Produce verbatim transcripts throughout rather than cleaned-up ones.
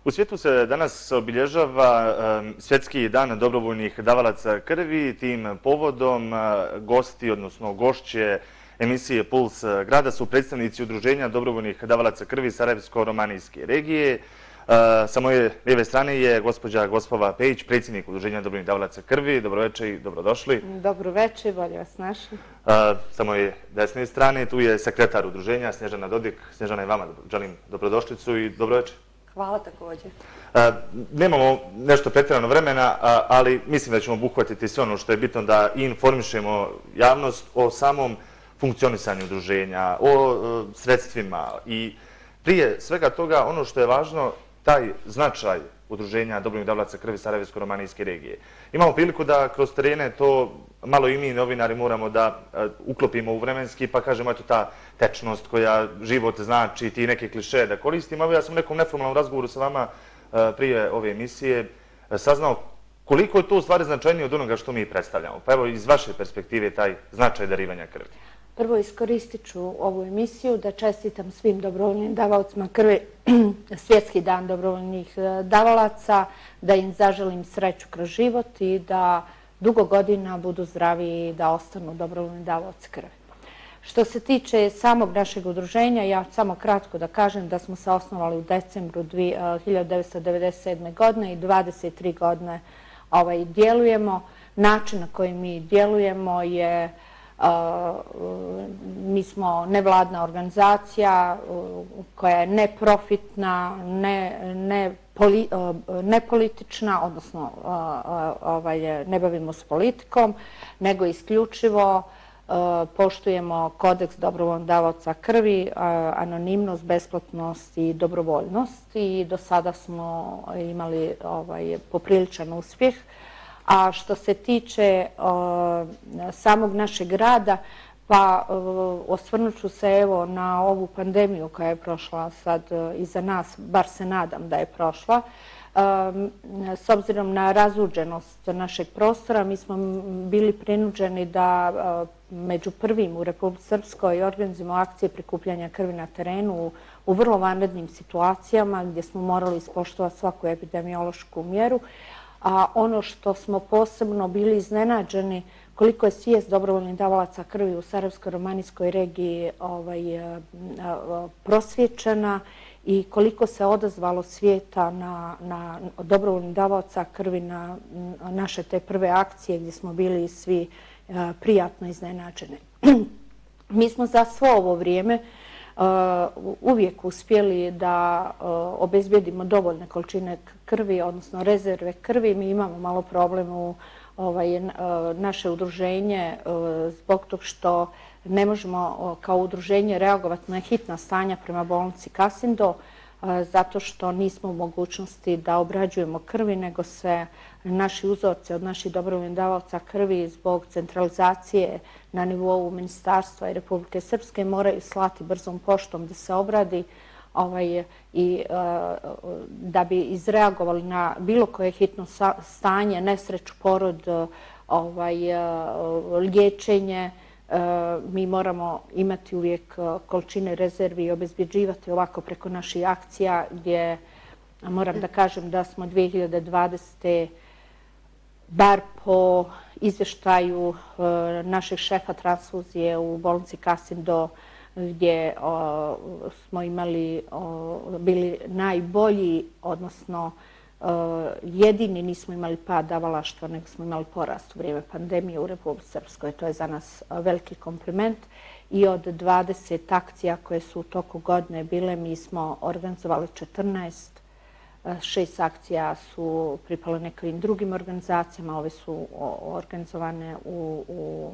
U svijetu se danas obilježava Svjetski dan dobrovoljnih davalaca krvi. Tim povodom gosti, odnosno gošće emisije Puls grada su predstavnici Udruženja dobrovoljnih davalaca krvi Sarajevsko-romanijske regije. Sa moje lijeve strane je gospođa Gospava Pejić, predsjednik Udruženja dobrovoljnih davalaca krvi. Dobroveče i dobrodošli. Dobroveče, bolje vas našli. Sa moje desne strane tu je sekretar Udruženja Snježana Dodik. Snježana, i vama želim dobrodošlicu i dobroveče. Hvala također. Nemamo nešto pretjerano vremena, ali mislim da ćemo obuhvatiti sve ono što je bitno da informišemo javnost o samom funkcionisanju udruženja, o sredstvima i prije svega toga ono što je važno, taj značaj Udruženja dobrovoljnih davalaca krvi Sarajevsko-romanijske regije. Imamo priliku da kroz terene to malo i mi novinari moramo da uklopimo u vremenski, pa kažemo eto ta tečnost koja život znači, ti neke klišeje da koristimo. Evo ja sam u nekom neformalnom razgovoru sa vama prije ove emisije saznao koliko je to u stvari značajnije od onoga što mi predstavljamo. Pa evo iz vaše perspektive taj značaj darivanja krvi. Prvo iskoristit ću ovu emisiju da čestitam svim dobrovoljnim davalcima krvi Svjetski dan dobrovoljnih davalaca, da im zaželim sreću kroz život i da dugo godina budu zdravi i da ostanu dobrovoljni davalci krvi. Što se tiče samog našeg udruženja, ja samo kratko da kažem da smo se osnovali u decembru hiljadu devetsto devedeset sedme. godine i dvadeset tri godine djelujemo. Način na koji mi djelujemo je mi smo nevladna organizacija koja je neprofitna, nepolitična, odnosno ne bavimo s politikom, nego isključivo poštujemo kodeks dobrovoljnog davaoca krvi, anonimnost, besplatnost i dobrovoljnost i do sada smo imali popriličan uspjeh. A što se tiče samog našeg rada, pa osvrnut ću se evo na ovu pandemiju koja je prošla sad iza nas, bar se nadam da je prošla. S obzirom na razuđenost našeg prostora, mi smo bili prinuđeni da među prvim u Republici Srpskoj organizujemo akcije prikupljanja krvi na terenu u vrlo vanrednim situacijama gdje smo morali ispoštovati svaku epidemiološku mjeru. A ono što smo posebno bili iznenađeni koliko je svijest dobrovoljnih davalaca krvi u Sarajevsko-romanijskoj regiji prosvjećena i koliko se odazvalo svijeta na dobrovoljnih davalaca krvi na naše te prve akcije gdje smo bili svi prijatno iznenađeni. Mi smo za svo ovo vrijeme uvijek uspjeli da obezbijedimo dovoljne količine krvi, odnosno rezerve krvi. Mi imamo malo problem u naše udruženje zbog tog što ne možemo kao udruženje reagovati na hitna stanja prema bolnici Kasindo, zato što nismo u mogućnosti da obrađujemo krvi, nego se naši uzorci od naših dobrovoljnih davaoca krvi zbog centralizacije na nivou Ministarstva i Republike Srpske moraju slati brzom poštom da se obradi i da bi izreagovali na bilo koje hitno stanje, nesreću, porod, liječenje. Mi moramo imati uvijek količine rezervi i obezbjeđivati ovako preko naših akcija gdje moram da kažem da smo dvije hiljade dvadesete bar po izvještaju našeg šefa transfuzije u bolnici Kasindo gdje smo imali, bili najbolji, odnosno jedini nismo imali pad davalaštva, nego smo imali porast u vrijeme pandemije u Republici Srpskoj. To je za nas veliki kompliment i od dvadeset akcija koje su u toku godine bile, mi smo organizovali četrnaest. Šest akcija su pripale nekim drugim organizacijama, ove su organizovane u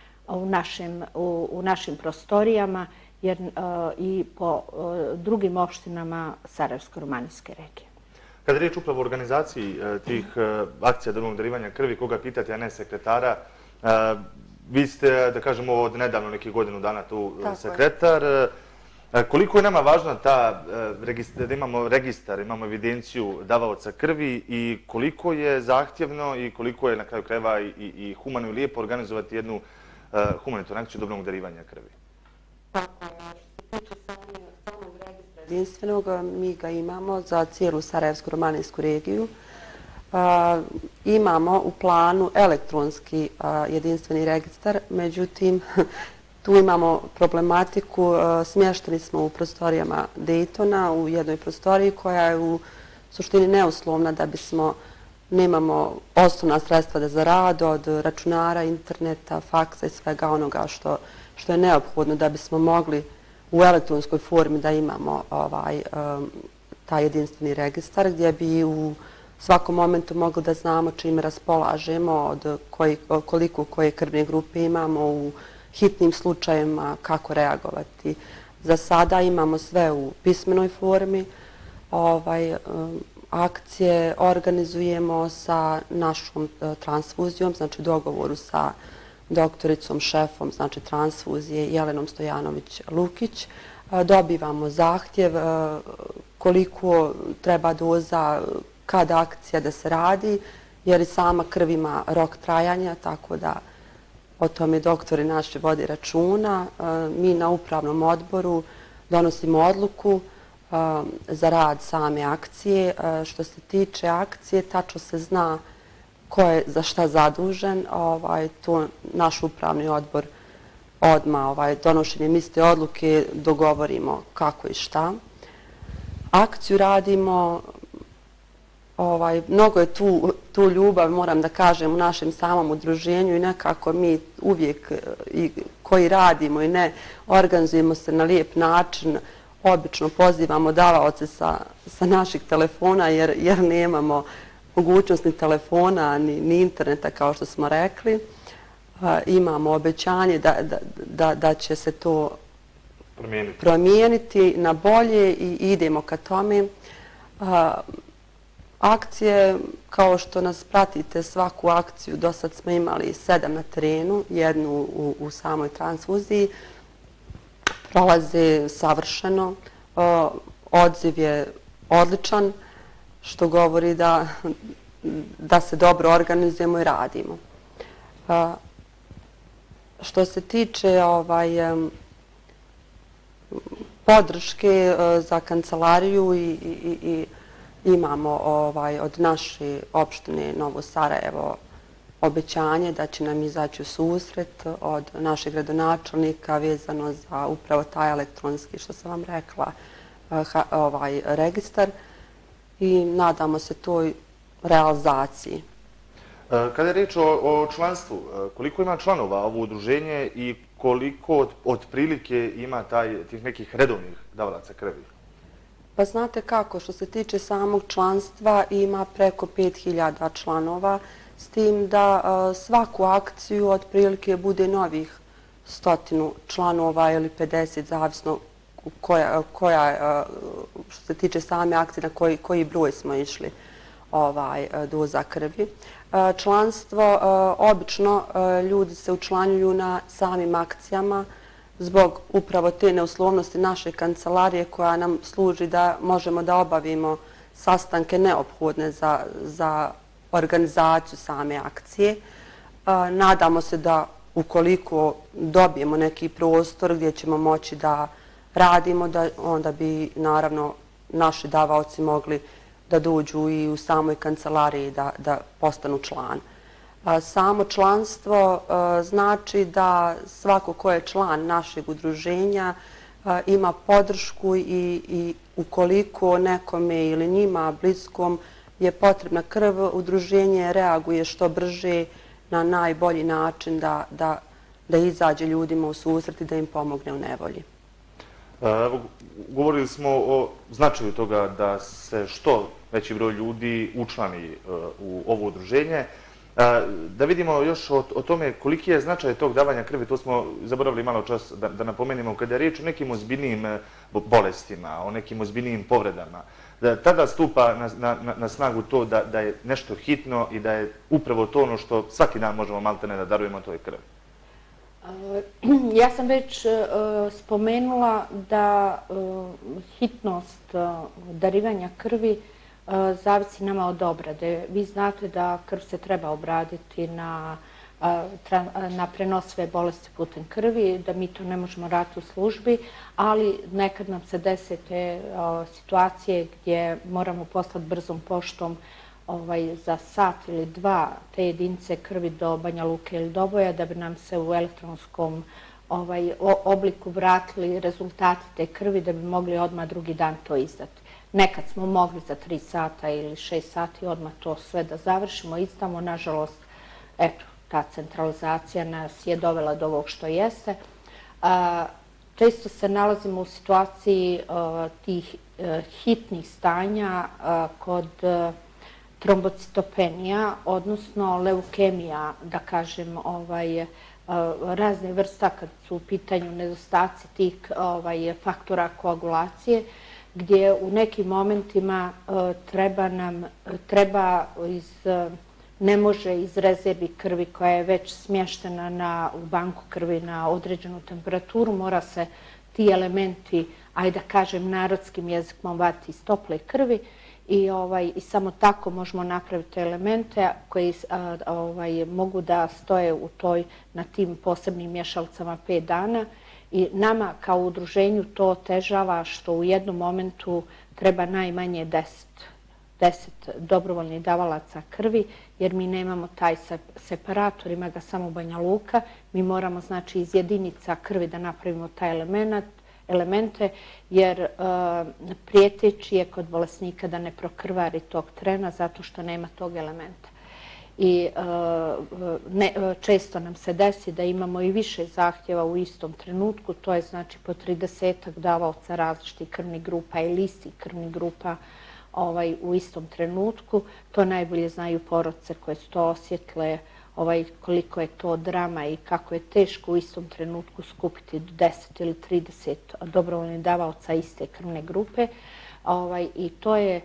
našim prostorijama i po drugim opštinama Sarajevsko-romanijske regije. Kada je riječ upravo o organizaciji tih akcija dobrovoljnog darivanja krvi, koga pitati, a ne sekretara, vi ste, da kažemo, od nedavno nekih godinu dana tu sekretar. Koliko je nama važna ta, da imamo registar, imamo evidenciju davaoca krvi i koliko je zahtjevno i koliko je na kraju krajeva i humano i lijepo organizovati jednu humanitarnu akciju dobrovoljnog darivanja krvi? Tako je, što se tiče samog registra jedinstvenog, mi ga imamo za cijelu Sarajevsko-romanijsku regiju. Imamo u planu elektronski jedinstveni registar, međutim, tu imamo problematiku, smješteni smo u prostorijama Daytona, u jednoj prostoriji koja je u suštini neuslovna da bismo, nemamo osnovna sredstva za rad od računara, interneta, faksa i svega onoga što, što je neophodno da bismo mogli u elektronskoj formi da imamo ovaj, taj jedinstveni registar gdje bi u svakom momentu mogli da znamo čime raspolažemo, od koji, koliko koje krvne grupe imamo, u hitnim slučajevima kako reagovati. Za sada imamo sve u pismenoj formi. Ovaj, akcije organizujemo sa našom transfuzijom, znači dogovoru sa doktoricom, šefom, znači transfuzije Jelenom Stojanović-Lukić. Dobivamo zahtjev koliko treba doza, kada akcija da se radi, jer i sama krv ima rok trajanja, tako da o tome doktori naši vodi računa. Mi na upravnom odboru donosimo odluku za rad same akcije. Što se tiče akcije, tačno se zna ko je za šta zadužen. To naš upravni odbor odmah donošenjem iste odluke dogovorimo kako i šta. Akciju radimo, mnogo je tu ljubav, moram da kažem, u našem samom udruženju i nekako mi uvijek koji radimo i ne organizujemo se na lijep način. Obično pozivamo davaoce sa naših telefona jer nemamo mogućnost ni telefona ni interneta kao što smo rekli. Imamo obećanje da će se to promijeniti na bolje i idemo ka tome. Akcije, kao što nas pratite, svaku akciju, do sad smo imali sedam na terenu, jednu u samoj transfuziji, prolaze savršeno, odziv je odličan, što govori da se dobro organizujemo i radimo. Što se tiče podrške za kancelariju i imamo od naše opštine Novo Sarajevo obećanje da će nam izaći u susret od našeg gradonačelnika vezano za upravo taj elektronski, što sam vam rekla, registar i nadamo se toj realizaciji. Kada je riječ o članstvu, koliko ima članova ovo udruženje i koliko otprilike ima tih nekih redovnih davalaca krvi? Pa znate kako, što se tiče samog članstva ima preko pet hiljada članova, s tim da svaku akciju otprilike bude novih stotinu članova ili pedeset, zavisno koja, što se tiče same akcije, na koji broj smo išli doza krvi. Članstvo, obično ljudi se učlanjuju na samim akcijama zbog upravo te neuslovnosti naše kancelarije koja nam služi da možemo da obavimo sastanke neophodne za organizaciju same akcije. Nadamo se da ukoliko dobijemo neki prostor gdje ćemo moći da radimo, onda bi naravno naši davaoci mogli da dođu i u samoj kancelariji da postanu član. Samo članstvo znači da svako ko je član našeg udruženja ima podršku i ukoliko nekome ili njima bliskom je potrebna krv, udruženje reaguje što brže na najbolji način da izađe ljudima u susret i da im pomogne u nevolji. Govorili smo o značaju toga da se što veći broj ljudi učlani u ovo udruženje. Da vidimo još o tome koliki je značaj tog davanja krvi, to smo zaboravili malo čas da napomenemo, kada je riječ o nekim ozbiljnijim bolestima, o nekim ozbiljnijim povredama, tada stupa na snagu to da je nešto hitno i da je upravo to ono što svaki dan možemo maltene da darujemo, to je krv. Ja sam već spomenula da hitnost darivanja krvi zavisi nama od obrade. Vi znate da krv se treba obraditi na na prenosive bolesti putem krvi, da mi to ne možemo raditi u službi, ali nekad nam se dese te situacije gdje moramo poslati brzom poštom za sat ili dva te jedinice krvi do Banja Luke ili Doboja da bi nam se u elektronskom obliku vratili rezultati te krvi da bi mogli odmah drugi dan to izdati. Nekad smo mogli za tri sata ili šest sati odmah to sve da završimo, izdamo. Nažalost, eto, ta centralizacija nas je dovela do ovog što jeste. Često se nalazimo u situaciji tih hitnih stanja kod trombocitopenija, odnosno leukemija, da kažem, razne vrsta kad su u pitanju nedostaci tih faktora koagulacije, gdje u nekim momentima treba nam, treba iz, ne može iz rezervi krvi koja je već smještena u banku krvi na određenu temperaturu, mora se ti elementi, ajde da kažem narodskim jezikom, vaditi iz tople krvi i samo tako možemo napraviti te elemente koji mogu da stoje u toj, na tim posebnim mješalcama pet dana. I nama kao udruženju to otežava što u jednom momentu treba najmanje deset dobrovoljnih davalaca krvi, jer mi nemamo taj separator, ima ga samo Banja Luka. Mi moramo znači iz jedinica krvi da napravimo taj elemente, jer prijeteći je kod bolesnika da ne prokrvari tog trena zato što nema tog elementa. I često nam se desi da imamo i više zahtjeva u istom trenutku, to je znači po tridesetak davaoca različitih krvnih grupa ili istih krvnih grupa u istom trenutku. To najbolje znaju porodce koje su to osjetle, koliko je to drama i kako je teško u istom trenutku skupiti deset ili trideset dobrovoljnih davaoca iste krvne grupe. I to je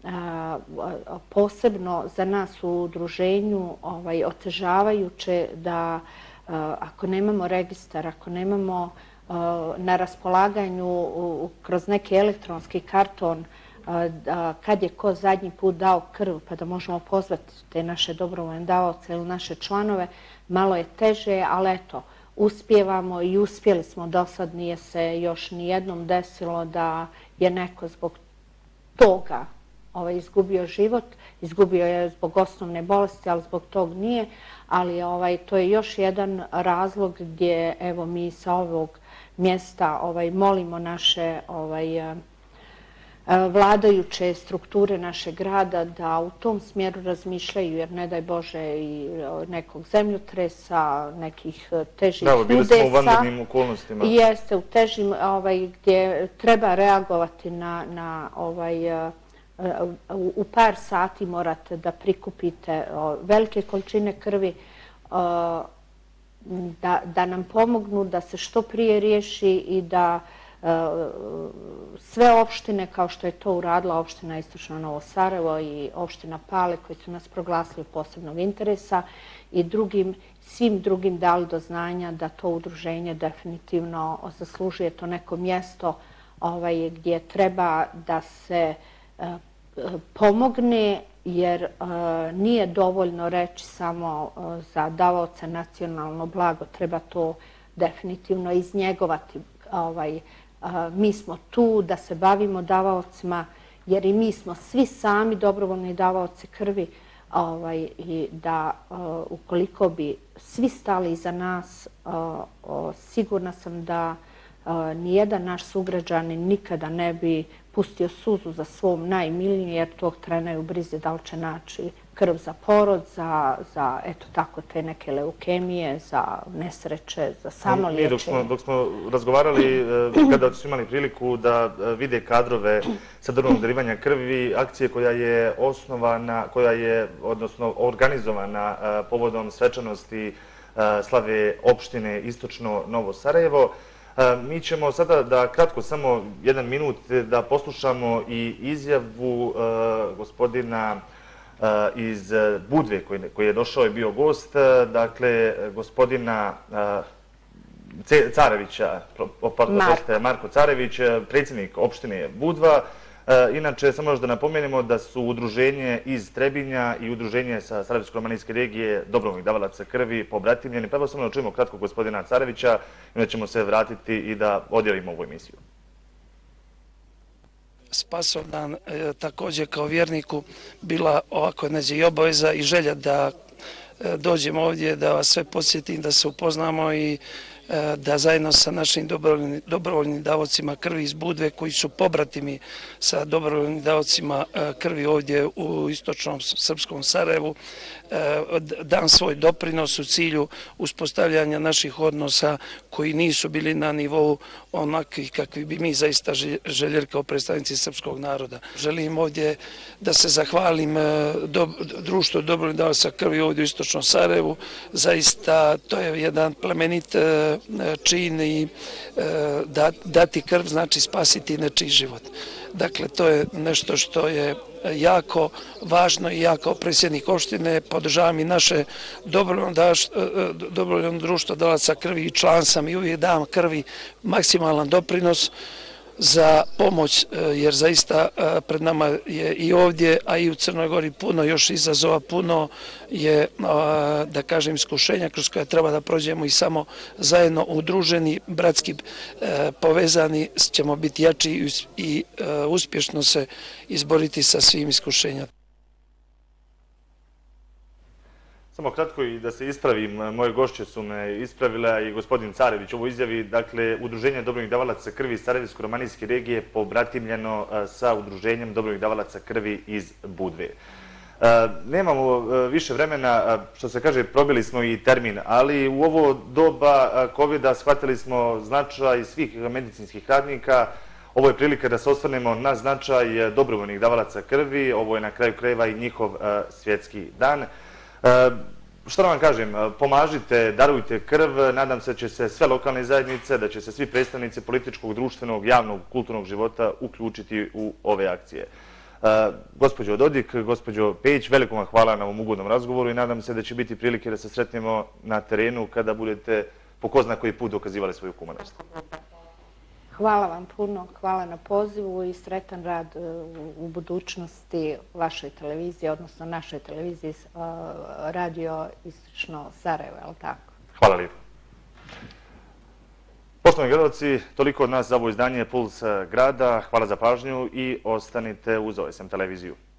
posebno za nas u udruženju otežavajuće da ako nemamo registar, ako nemamo na raspolaganju kroz neki elektronski karton kad je ko zadnji put dao krv pa da možemo pozvati te naše dobrovoljne davaoce ili naše članove, malo je teže, ali eto, uspijevamo i uspjeli smo. Do sad nije se još nijednom desilo da je neko zbog toga izgubio život, izgubio je zbog osnovne bolesti, ali zbog tog nije, ali to je još jedan razlog gdje evo mi sa ovog mjesta molimo naše vladajuće strukture našeg grada da u tom smjeru razmišljaju, jer ne daj Bože i nekog zemljotresa, nekih težih udesa. Da, bili smo u vanrednim okolnostima. Jeste, u težim gdje treba reagovati na u par sati morate da prikupite velike količine krvi, da nam pomognu da se što prije riješi i da sve opštine, kao što je to uradila opština Istočno Novo Sarajevo i opština Pale, koji su nas proglasili posebnog interesa, i svim drugim dali do znanja da to udruženje definitivno zaslužuje to neko mjesto gdje treba da se pomogne, jer nije dovoljno reći samo za davaoca nacionalno blago, treba to definitivno iznjegovati. Mi smo tu da se bavimo davaocima, jer i mi smo svi sami dobrovoljni davaoci krvi i da ukoliko bi svi stali iza nas, sigurna sam da nijedan naš sugrađanin nikada ne bi pustio suzu za svom najmilijim, jer tog trena je u brizi da li će naći krv za porod, za eto tako te neke leukemije, za nesreće, za samo liječenje. Dok smo razgovarali, kada su imali priliku da vide kadrove sa drugog darivanja krvi, akcije koja je osnovana, koja je, odnosno organizovana povodom svečanosti slave opštine Istočno Novo Sarajevo, mi ćemo sada da kratko, samo jedan minut, da poslušamo i izjavu gospodina iz Budve koji je došao i bio gost, dakle gospodina Carevića, Marko Carević, predsjednik opštine Budva, Inače, samo još da napomenemo da su udruženje iz Trebinja i udruženje sa Sarajevsko-romanijske regije dobrovoljnih davalaca krvi pobratimljeni. Pa evo samo da čujemo kratko gospodina Carevića i onda ćemo se vratiti i da odjelimo ovu emisiju. Spasovdan također kao vjerniku bila ovako neđe i obaveza i želja da dođem ovdje, da vas sve posjetim, da se upoznamo i da zajedno sa našim dobrovoljnim davocima krvi iz Budve, koji su pobratimi sa dobrovoljnim davocima krvi ovdje u istočnom srpskom Sarajevu, dam svoj doprinos u cilju uspostavljanja naših odnosa koji nisu bili na nivou onakvih kakvi bi mi zaista željeli kao predstavnici srpskog naroda. Želim ovdje da se zahvalim društvu dobrovoljnih davaca krvi ovdje u istočnom Sarajevu. Zaista to je jedan plemenit čin i dati krv znači spasiti nečiji život. Dakle, to je nešto što je jako važno i ja kao predsjednik opštine podržavam i naše dobrovoljno društvo davaca krvi i član sam i uvijek dam krvi maksimalan doprinos za pomoć, jer zaista pred nama je i ovdje, a i u Crnoj Gori puno još izazova, puno je, da kažem, iskušenja kroz koje treba da prođemo i samo zajedno udruženi, bratski povezani ćemo biti jači i uspješno se izboriti sa svim iskušenjima. Samo kratko i da se ispravim, moje gošće su me ispravile i gospodin Carević ovo izjavi. Dakle, Udruženje dobrovoljnih davalaca krvi iz Sarajevsko-romanijske regije pobratimljeno sa Udruženjem dobrovoljnih davalaca krvi iz Budve. Nemamo više vremena, što se kaže, probili smo i termin, ali u ovo doba kovida shvatili smo značaj svih medicinskih radnika. Ovo je prilika da se osvrnemo na značaj dobrovoljnih davalaca krvi. Ovo je na kraju krajeva i njihov svjetski dan. Što da vam kažem, pomažite, darujte krv, nadam se da će se sve lokalne zajednice, da će se svi predstavnici političkog, društvenog, javnog, kulturnog života uključiti u ove akcije. Gospođo Dodik, gospođo Pejić, veliko vam hvala na ovom ugodnom razgovoru i nadam se da će biti prilike da se sretnemo na terenu kada budete po ko zna koji put dokazivali svoju humanost. Hvala vam puno, hvala na pozivu i sretan rad u budućnosti vašoj televiziji, odnosno našoj televiziji Radio Istočno Sarajevo, je li tako? Hvala lijepo. Poštovani gledalci, toliko od nas za ovo izdanje Puls grada. Hvala za pažnju i ostanite uz O S M televiziju.